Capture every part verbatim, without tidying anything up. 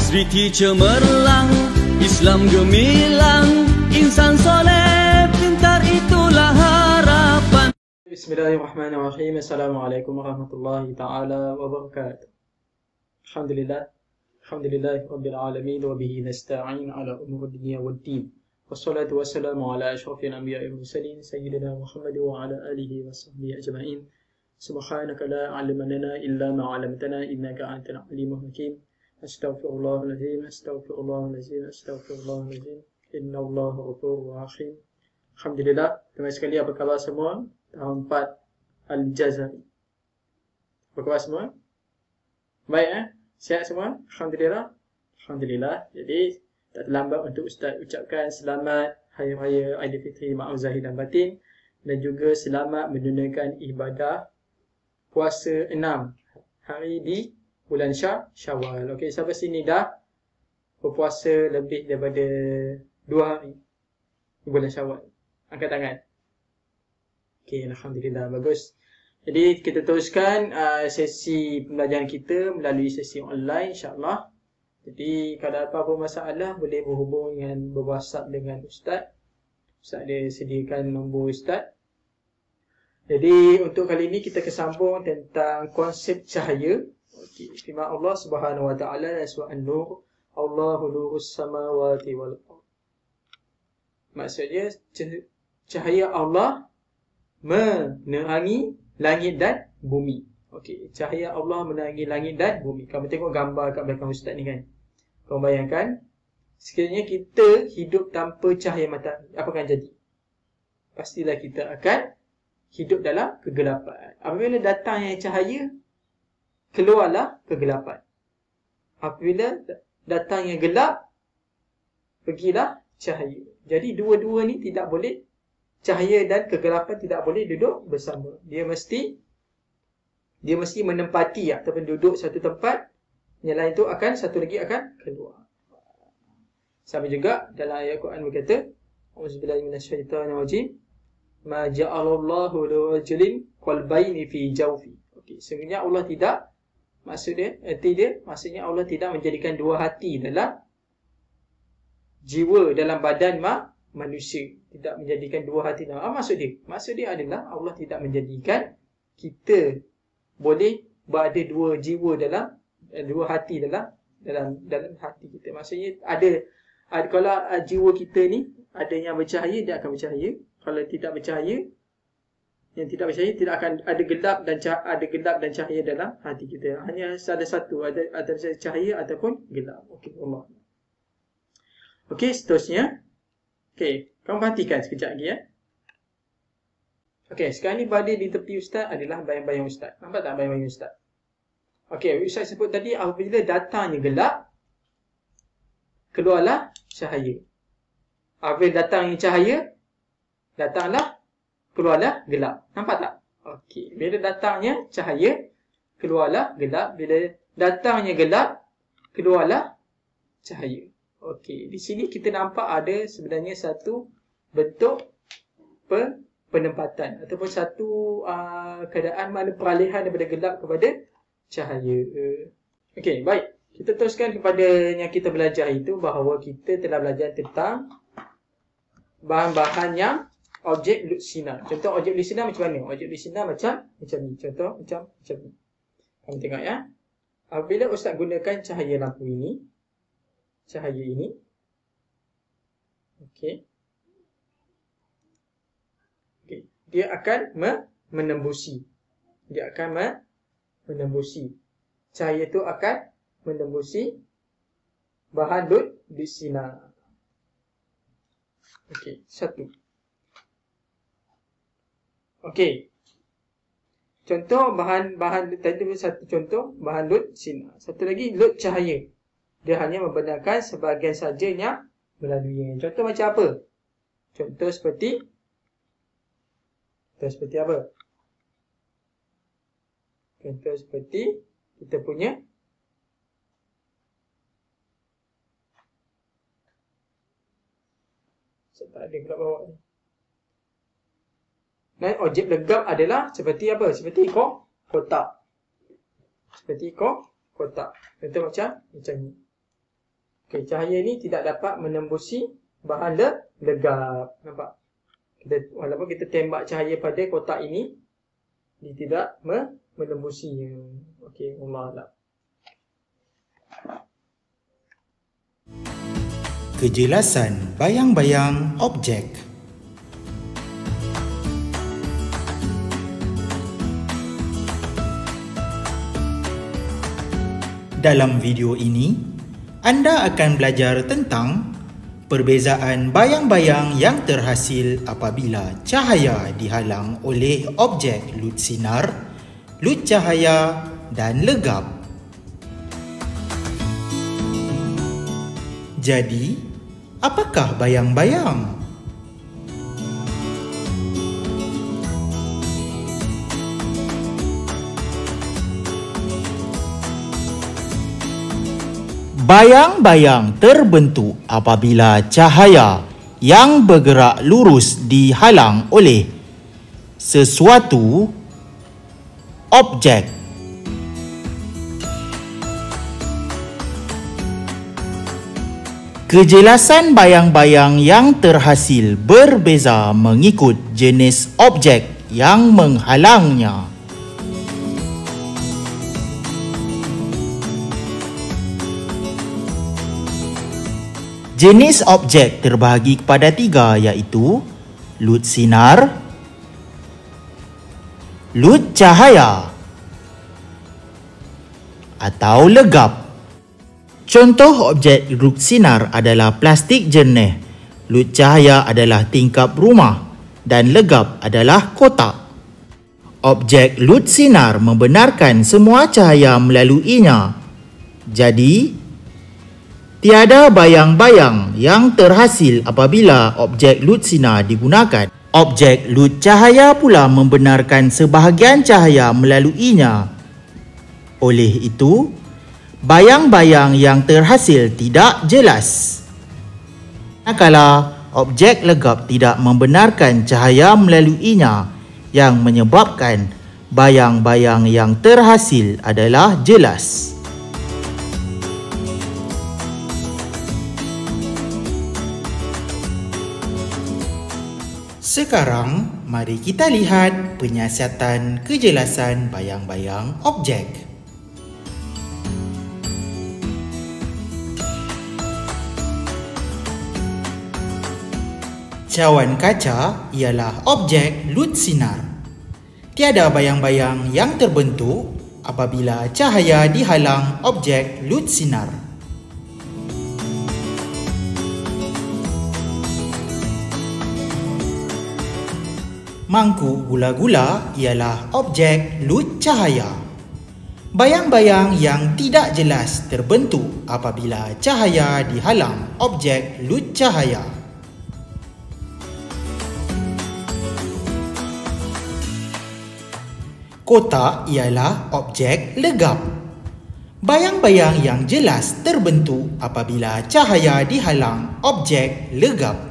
Azriti cemerlang, Islam gemilang, insan soleh pintar itulah harapan. Bismillahirrahmanirrahim. Assalamualaikum warahmatullahi ta'ala wabarakatuh. Alhamdulillah. Alhamdulillah Rabbil Alamin. Wa bihi nasta'in ala umur dunia wad din. Wassalatu wassalamu ala ashrafil anbiya'i wal mursalin Sayyidina Muhammad wa ala alihi wa sahbihi ajma'in. Subhanaka la ilma lana illa ma 'allamtana innaka antal alimul hakim. Astaghfirullahalazim, astaghfirullahalazim, astaghfirullahalazim. Innallaha ghafurur rahim. Alhamdulillah, teman sekali, apa khabar semua? Tahun empat Al-Jazari. Apa khabar semua? Baik eh? Sihat semua? Alhamdulillah. Alhamdulillah. Jadi tak terlambat untuk Ustaz ucapkan selamat Hari Raya Aidilfitri Maaf Zahir dan Batin, dan juga selamat menunaikan ibadah puasa enam hari di bulan Syah, Syawal. Okey, sampai sini dah berpuasa lebih daripada dua hari di bulan Syawal. Angkat tangan. Okey, alhamdulillah, bagus. Jadi kita teruskan uh, sesi pembelajaran kita melalui sesi online, insya-Allah. Jadi kalau apa-apa masalah boleh berhubung dengan berwhatsapp dengan Ustaz. Ustaz dia sediakan nombor Ustaz. Jadi untuk kali ini kita kesambung tentang konsep cahaya. Okey, firman Allah Subhanahu wa taala dalam surah An-Nur, Allahu nurus samawati wal ardh. Maksudnya cahaya Allah menerangi langit dan bumi. Okey, cahaya Allah menerangi langit dan bumi. Kamu tengok gambar kat belakang Ustaz ni kan. Kamu bayangkan, sekiranya kita hidup tanpa cahaya matahari, apa akan jadi? Pastilah kita akan hidup dalam kegelapan. Apabila datangnya cahaya, keluarlah kegelapan. Apabila datangnya gelap, pergilah cahaya. Jadi dua-dua ni tidak boleh, cahaya dan kegelapan tidak boleh duduk bersama. Dia mesti dia mesti menempati ataupun duduk satu tempat, yang lain tu akan satu lagi akan keluar. Sama juga dalam ayat Quran berkata, Auzubillahi minasyaitonirrajim, ma ja'alallahu lirajulin qalbayni fi jawfi. Okey, sebenarnya Allah tidak, maksud dia, erti dia, maksudnya Allah tidak menjadikan dua hati dalam jiwa, dalam badan ma, manusia. Tidak menjadikan dua hati dalam. Apa maksud dia? Maksud dia adalah Allah tidak menjadikan kita boleh berada dua jiwa dalam, dua hati dalam dalam dalam hati kita. Maksudnya ada, ada kalau jiwa kita ni ada yang bercahaya, dia akan bercahaya. Kalau tidak bercahaya, yang tidak bercahaya tidak akan ada gelap dan cahaya, ada gelap dan cahaya dalam hati kita. Hanya ada satu, ada ada cahaya ataupun gelap. Okey, Allah. Okey, seterusnya. Okey, kamu perhatikan sekejap lagi ya. Okey, sekarang ni berada di tepi Ustaz adalah bayang-bayang Ustaz. Nampak tak bayang-bayang Ustaz? Okey, Ustaz sebut tadi apabila datangnya gelap, keluarlah cahaya. Apabila datangnya cahaya, datanglah, keluarlah gelap. Nampak tak? Okey, bila datangnya cahaya, keluarlah gelap. Bila datangnya gelap, keluarlah cahaya. Okey, di sini kita nampak ada sebenarnya satu bentuk pe, penempatan ataupun satu uh, keadaan mana peralihan daripada gelap kepada cahaya. Okey, baik. Kita teruskan kepada yang kita belajar itu, bahawa kita telah belajar tentang bahan-bahan yang objek lusinar. Contoh objek lusinar macam mana? Objek lusinar macam macam ni. Contoh macam macam ni. Kamu tengok ya. Apabila Ustaz gunakan cahaya lampu ini, cahaya ini, okey, okey, dia akan me menembusi. Dia akan me menembusi. Cahaya itu akan menembusi bahan lusinar. Okey, satu. Okey. Contoh bahan-bahan tadi satu contoh bahan lut sinar. Satu lagi lut cahaya. Dia hanya membenarkan sebahagian saja yang melaluinya. Contoh macam apa? Contoh seperti Contoh seperti apa? Contoh seperti kita punya Saya tak ada kat bawah ni. Dan objek legap adalah seperti apa? Seperti ko, kotak. Seperti ko, kotak. Contoh macam macam ni. Okey, cahaya ni tidak dapat menembusi bahan le legap. Nampak? Kita, walaupun kita tembak cahaya pada kotak ini, dia tidak me menembusinya. Okey, Allah A'lam. Kejelasan bayang-bayang objek. Dalam video ini, anda akan belajar tentang perbezaan bayang-bayang yang terhasil apabila cahaya dihalang oleh objek lut sinar, lut cahaya dan legap. Jadi, apakah bayang-bayang? Bayang-bayang terbentuk apabila cahaya yang bergerak lurus dihalang oleh sesuatu objek. Kejelasan bayang-bayang yang terhasil berbeza mengikut jenis objek yang menghalangnya. Jenis objek terbahagi kepada tiga, iaitu lut sinar, lut cahaya atau legap. Contoh objek lut sinar adalah plastik jernih, lut cahaya adalah tingkap rumah dan legap adalah kotak. Objek lut sinar membenarkan semua cahaya melaluinya. Jadi, tiada bayang-bayang yang terhasil apabila objek lut sinar digunakan. Objek lut cahaya pula membenarkan sebahagian cahaya melaluinya. Oleh itu, bayang-bayang yang terhasil tidak jelas. Manakala objek legap tidak membenarkan cahaya melaluinya, yang menyebabkan bayang-bayang yang terhasil adalah jelas. Sekarang, mari kita lihat penyiasatan kejelasan bayang-bayang objek. Cawan kaca ialah objek lut sinar. Tiada bayang-bayang yang terbentuk apabila cahaya dihalang objek lut sinar. Mangkuk gula-gula ialah objek lut cahaya. Bayang-bayang yang tidak jelas terbentuk apabila cahaya dihalang objek lut cahaya. Kotak ialah objek legap. Bayang-bayang yang jelas terbentuk apabila cahaya dihalang objek legap.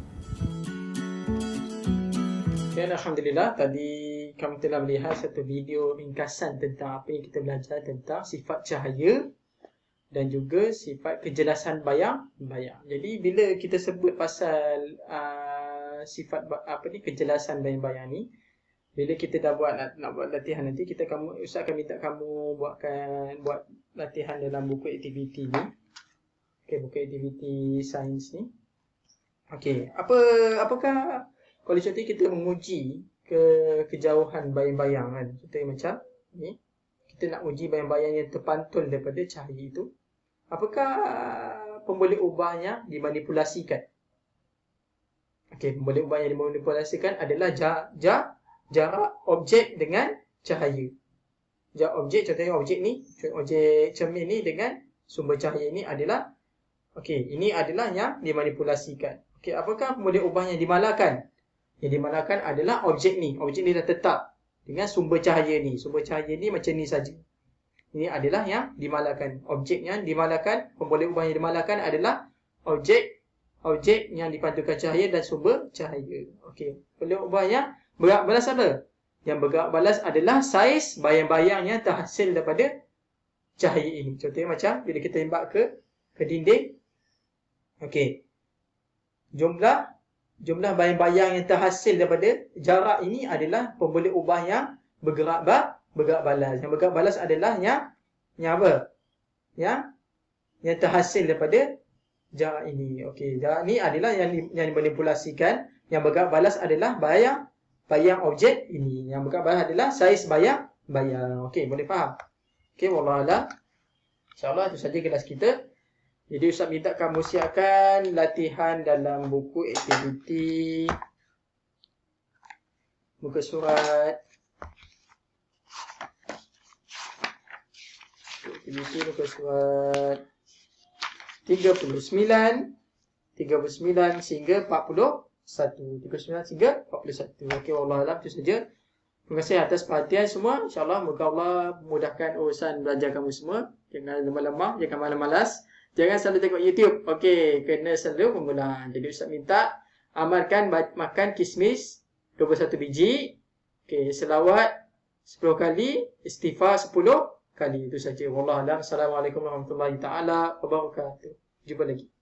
Alhamdulillah, tadi kami telah melihat satu video ringkasan tentang apa yang kita belajar tentang sifat cahaya dan juga sifat kejelasan bayang-bayang. Jadi bila kita sebut pasal uh, sifat apa ni kejelasan bayang-bayang ni, bila kita dah buat nak, nak buat latihan nanti, kita kamu ustaz akan minta kamu buatkan buat latihan dalam buku aktiviti ni. Okey, buku aktiviti sains ni. Okey, apa apakah kalau contoh kita menguji ke kejauhan bayang-bayang kan. Contohnya macam ni. Kita nak uji bayang-bayang yang terpantul daripada cahaya itu. Apakah pemboleh ubahnya dimanipulasikan? Okey, pemboleh ubah yang dimanipulasikan adalah jarak ja, jarak objek dengan cahaya. Jarak objek, contohnya objek ni, objek cermin ni dengan sumber cahaya ni adalah okey, ini adalah yang dimanipulasikan. Okey, apakah pemboleh ubah yang dimalakan? Yang dimalakan adalah objek ni. Objek ni dah tetap dengan sumber cahaya ni. Sumber cahaya ni macam ni saja. Ini adalah yang dimalakan. Objek yang dimalakan, pemboleh ubah yang dimalakan adalah objek objek yang dipantulkan cahaya dan sumber cahaya. Okey. Pemboleh ubah yang bergerak balas apa? Yang bergerak balas adalah saiz bayang-bayang yang terhasil daripada cahaya ini. Contohnya macam bila kita tembak ke ke dinding. Okey. Jumlah jumlah bayang-bayang yang terhasil daripada jarak ini adalah pemboleh ubah yang bergerak ba, bergerak balas. Yang bergerak balas adalah yang yang apa? Yang yang terhasil daripada jarak ini. Okey, jarak ini adalah yang yang dimanipulasikan. Yang bergerak balas adalah bayang bayang objek ini. Yang bergerak balas adalah saiz bayang bayang. Okey, boleh faham? Okey, wallahu a'lam. InsyaAllah itu saja kelas kita. Jadi Ustaz minta kamu siapkan latihan dalam buku aktiviti, muka surat, aktiviti muka surat tiga puluh sembilan, tiga puluh sembilan sehingga empat puluh satu. tiga puluh sembilan sehingga empat puluh satu. Okey, wallahualam itu saja. Terima kasih atas perhatian semua. InsyaAllah moga Allah mudahkan urusan belajar kamu semua. Jangan lemah-lemah, jangan malas-malas. Jangan selalu tengok YouTube. Okey, kena selalu penggunaan. Jadi Ustaz minta amalkan makan kismis dua puluh satu biji. Okey, selawat sepuluh kali, istighfar sepuluh kali. Itu saja. Wallahualam. Assalamualaikum warahmatullahi taala wabarakatuh. Jumpa lagi.